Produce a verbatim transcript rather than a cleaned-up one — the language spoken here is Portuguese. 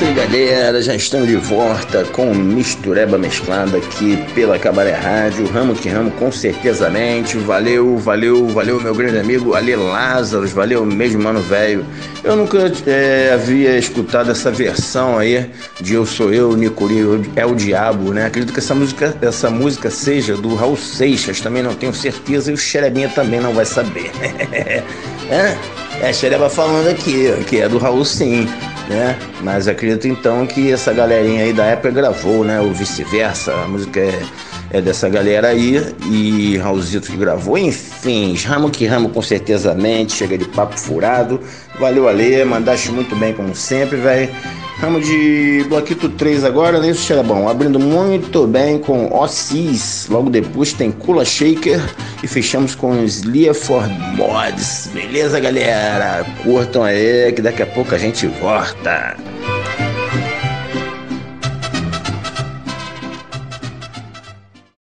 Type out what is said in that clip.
isso aí, galera, já estamos de volta com Mistureba Mesclada aqui pela Cabaré Rádio. Ramo que ramo, com certezamente. Valeu, valeu, valeu, meu grande amigo Ali Lázaro, valeu mesmo, mano velho. Eu nunca é, havia escutado essa versão aí de Eu Sou Eu, Nicolinho é o Diabo, né? Acredito que essa música, essa música seja do Raul Seixas, também não tenho certeza, e o Xerebinha também não vai saber. é? É a Xereba falando aqui, que é do Raul, sim, né? Mas acredito então que essa galerinha aí da época gravou, né? Ou vice-versa, a música é, é dessa galera aí e Raulzito que gravou. Enfim, ramo que ramo, com certezamente, chega de papo furado. Valeu, Ale, mandaste muito bem como sempre, velho. Ramo de Bloquito três agora, né? Isso cheira bom. Abrindo muito bem com Ossis. Logo depois tem Kula Shaker. E fechamos com Sleaford Mods. Beleza, galera? Curtam aí que daqui a pouco a gente volta.